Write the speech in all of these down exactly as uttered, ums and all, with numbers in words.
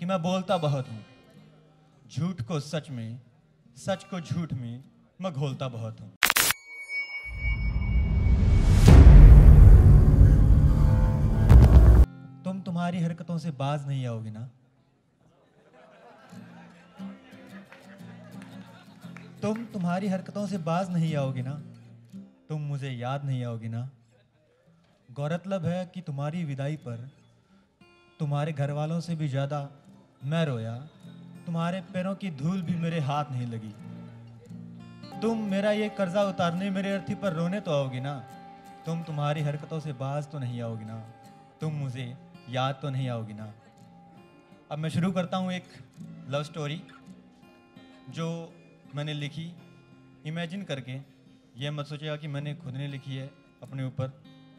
कि मैं बोलता बहुत हूँ, झूठ को सच में, सच को झूठ में मैं घोलता बहुत हूँ। तुम तुम्हारी हरकतों से बाज नहीं आओगे ना, तुम तुम्हारी हरकतों से बाज नहीं आओगे ना, तुम मुझे याद नहीं आओगे ना। गौरतलब है कि तुम्हारी विदाई पर तुम्हारे घर वालों से भी ज़्यादा मैं रोया, तुम्हारे पैरों की धूल भी मेरे हाथ नहीं लगी। तुम मेरा ये कर्जा उतारने मेरे अर्थी पर रोने तो आओगी ना, तुम तुम्हारी हरकतों से बाज तो नहीं आओगी ना, तुम मुझे याद तो नहीं आओगी ना। अब मैं शुरू करता हूँ एक लव स्टोरी जो मैंने लिखी इमेजिन करके। यह मत सोचेगा कि मैंने खुद ने लिखी है अपने ऊपर।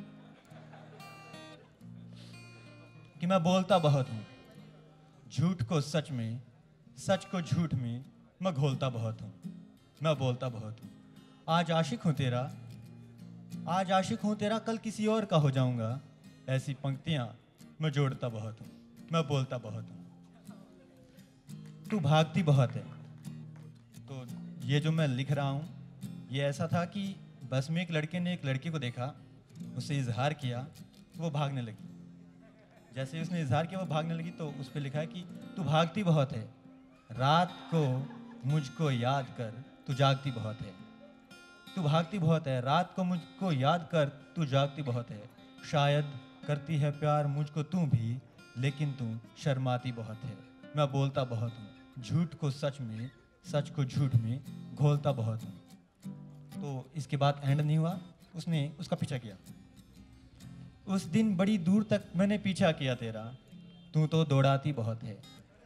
कि मैं बोलता बहुत हूँ, झूठ को सच में, सच को झूठ में मैं घोलता बहुत हूँ। मैं बोलता बहुत हूँ। आज आशिक हूँ तेरा, आज आशिक हूँ तेरा, कल किसी और का हो जाऊँगा। ऐसी पंक्तियाँ मैं जोड़ता बहुत हूँ। मैं बोलता बहुत हूँ। तू भागती बहुत है। तो ये जो मैं लिख रहा हूँ ये ऐसा था कि बस में एक लड़के ने एक लड़की को देखा, उससे इजहार किया, वो भागने लगी। जैसे उसने इजहार किया वो भागने लगी तो उस पर लिखा है कि तू भागती बहुत है, रात को मुझको याद कर, तू जागती बहुत है। तू भागती बहुत है, रात को मुझको याद कर, तू जागती बहुत है। शायद करती है प्यार मुझको तू भी, लेकिन तू शर्माती बहुत है। मैं बोलता बहुत हूँ, झूठ को सच में, सच को झूठ में घोलता बहुत हूँ। तो इसके बाद एंड नहीं हुआ, उसने उसका पीछा किया। उस दिन बड़ी दूर तक मैंने पीछा किया तेरा, तू तो दौड़ाती बहुत है।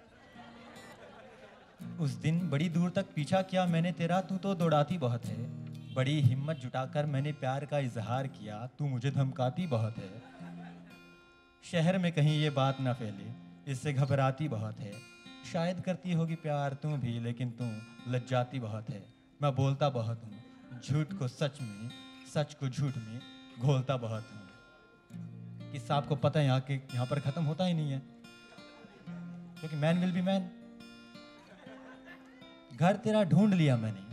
उस दिन बड़ी दूर तक पीछा किया मैंने तेरा, तू तो दौड़ाती बहुत है। बड़ी हिम्मत जुटाकर मैंने प्यार का इजहार किया, तू मुझे धमकाती बहुत है। शहर में कहीं ये बात ना फैले, इससे घबराती बहुत है। शायद करती होगी प्यार तू भी, लेकिन तू लज्जाती बहुत है। मैं बोलता बहुत हूँ, झूठ को सच में, सच को झूठ में घोलता बहुत हूँ। किस्सा आपको पता है यहाँ के यहाँ पर खत्म होता ही नहीं है, क्योंकि मैन विल बी मैन। घर तेरा ढूंढ लिया मैंने,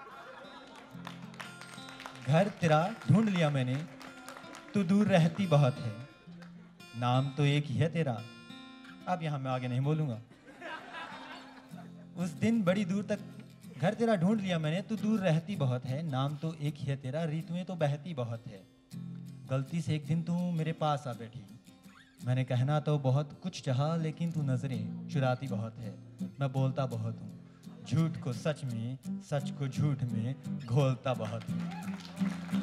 घर तेरा ढूंढ लिया मैंने, तू दूर रहती बहुत है। नाम तो एक ही है तेरा। अब यहाँ मैं आगे नहीं बोलूंगा। उस दिन बड़ी दूर तक घर तेरा ढूंढ लिया मैंने, तू दूर रहती बहुत है। नाम तो एक ही है तेरा, ऋतुएं तो बहती बहुत है। गलती से एक दिन तू मेरे पास आ बैठी, मैंने कहना तो बहुत कुछ चाहा, लेकिन तू नजरें चुराती बहुत है। मैं बोलता बहुत हूँ, झूठ को सच में, सच को झूठ में घोलता बहुत हूँ।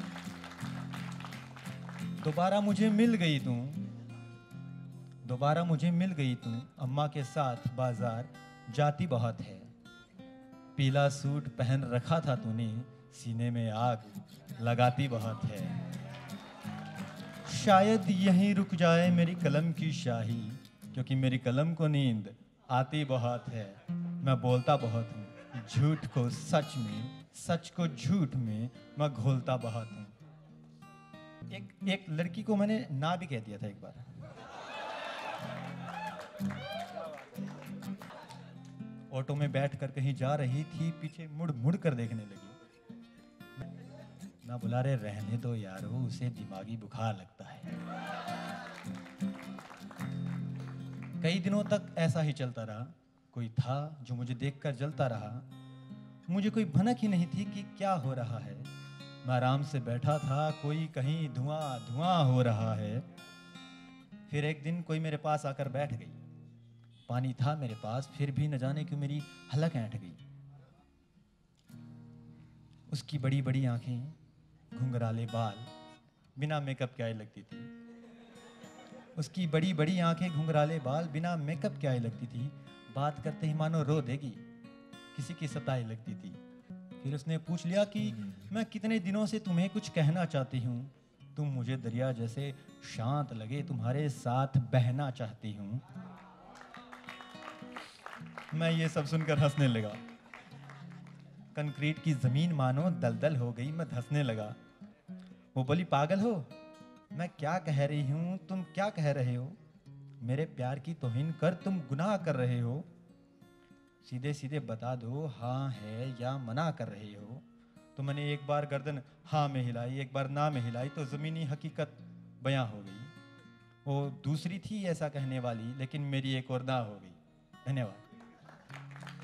दोबारा मुझे मिल गई तू, दोबारा मुझे मिल गई तू, अम्मा के साथ बाजार जाती बहुत है। पीला सूट पहन रखा था तूने, सीने में आग लगाती बहुत है। शायद यहीं रुक जाए मेरी कलम की शाही, क्योंकि मेरी कलम को नींद आती बहुत है। मैं बोलता बहुत हूँ, झूठ को सच में, सच को झूठ में मैं घोलता बहुत हूँ। एक एक लड़की को मैंने ना भी कह दिया था एक बार। ऑटो में बैठकर कहीं जा रही थी, पीछे मुड़ मुड़ कर देखने लगी। ना बुला रहे, रहने दो यार, वो उसे दिमागी बुखार लगता है। कई दिनों तक ऐसा ही चलता रहा। कोई था जो मुझे देखकर जलता रहा। मुझे कोई भनक ही नहीं थी कि क्या हो रहा है। मैं आराम से बैठा था, कोई कहीं धुआं धुआं हो रहा है। फिर एक दिन कोई मेरे पास आकर बैठ गई। पानी था मेरे पास, फिर भी न जाने क्यों मेरी हलक ऐंठ गई। उसकी बड़ी बड़ी आंखें, घुंघराले बाल, बिना मेकअप के आए लगती थी। उसकी बड़ी बड़ी आंखें, घुंघराले बाल, बिना मेकअप के आए लगती थी। बात करते ही मानो रो देगी, किसी की सताई लगती थी। फिर उसने पूछ लिया कि मैं कितने दिनों से तुम्हें कुछ कहना चाहती हूँ। तुम मुझे दरिया जैसे शांत लगे, तुम्हारे साथ बहना चाहती हूँ। मैं ये सब सुनकर हंसने लगा। कंक्रीट की जमीन मानो दलदल हो गई, मैं धंसने लगा। वो बोली, पागल हो, मैं क्या कह रही हूँ, तुम क्या कह रहे हो। मेरे प्यार की तौहीन कर तुम गुनाह कर रहे हो। सीधे सीधे बता दो हाँ है या मना कर रहे हो। तो मैंने एक बार गर्दन हाँ में हिलाई, एक बार ना में हिलाई, तो ज़मीनी हकीकत बयां हो गई। वो दूसरी थी ऐसा कहने वाली, लेकिन मेरी एक और ना हो गई। धन्यवाद।